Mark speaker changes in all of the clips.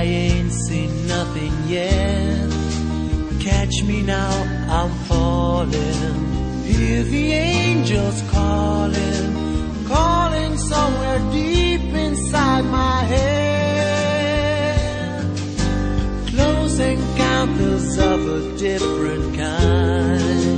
Speaker 1: I ain't seen nothing yet. Catch me now, I'm falling. Hear the angels calling, calling somewhere deep inside my head. Close encounters of a different kind.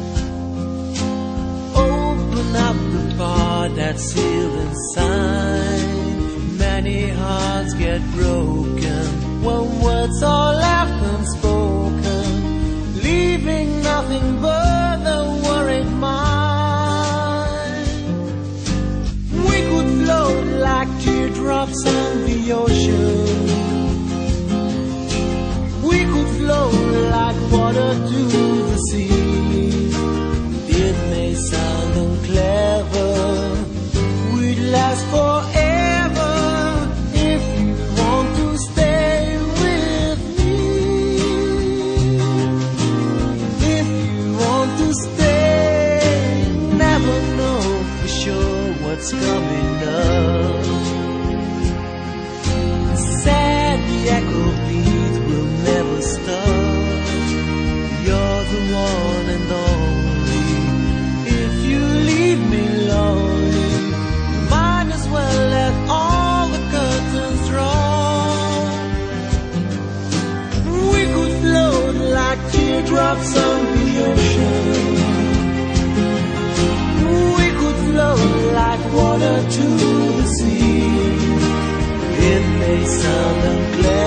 Speaker 1: Open up the part that's sealed inside. Many hearts get broken when words are left unspoken, leaving nothing but the worried mind. We could float like teardrops on the ocean. We could float like water to the sea. It may sound unclever, we'd last forever if you want to stay with me. If you want to stay, never know for sure what's coming up. Sad the echo beat will never stop. You're the one and only. If you leave me lonely, might as well let all the curtains drawn. We could float like teardrops on the ocean. We could float like water to the sea. It may sound unclear,